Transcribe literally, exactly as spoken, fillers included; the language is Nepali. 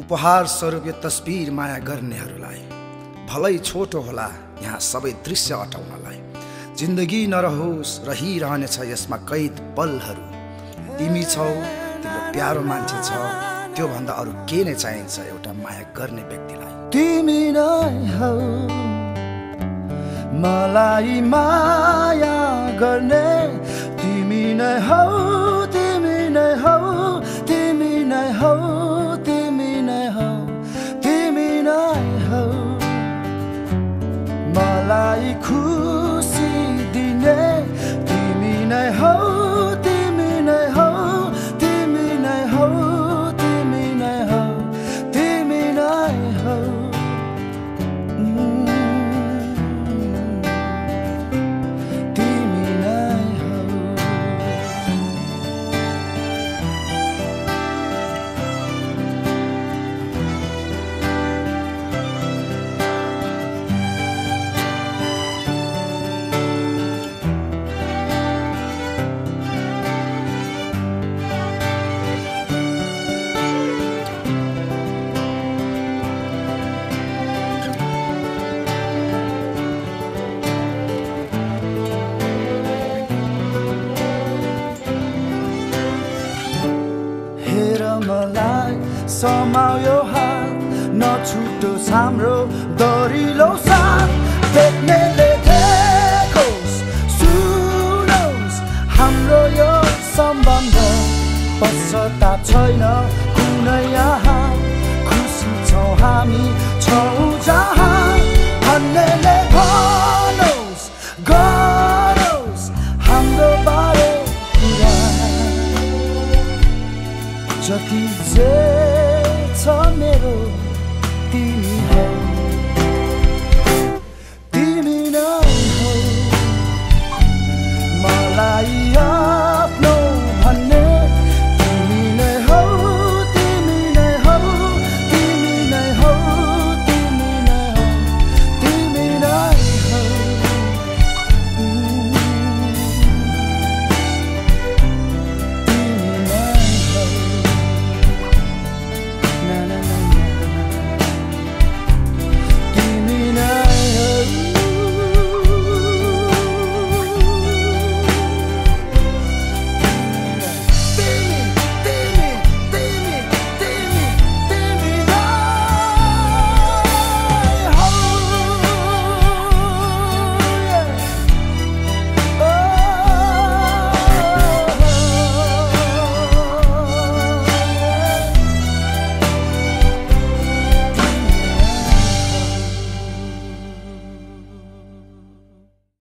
उपहार स्वरूप यो तस्बिर माया गर्नेहरूलाई भलै छोटो होला यहाँ सबै दृश्य अटाउनलाई। जिन्दगी नरहोस् रहिरहनेछ यसमा कैद पलहरू। तिमी छौ तिम्रो प्यारो मान्छे छ, त्यो भन्दा अरू के नै चाहिन्छ एउटा माया गर्ने व्यक्तिलाई। तिमी नै हौ मलाई माया गर्ने, तिमी नै हौ तिमी नै हौ तिमी नै हौ तिमी नै हौ तिमी नै हौ मलाई खुसी दिने, तिमी नै हौ तिमी नै हौ तिमी नै हौ तिमी नै हौ तिमी नै हौ। मलाई समायो हात, नछुटोस् हाम्रो दरिलो साथ। देख्नेले देखोस् सुनोस् हाम्रो यो सम्बन्ध, पश्चाताप छैन कुनै यहाँ, खुसी छौँ हामी छौँ जहाँ। भन्नेले भनोस् गरोस् हाम्रो बारे कुरा, जति जे छ मेरो तिमी हौ।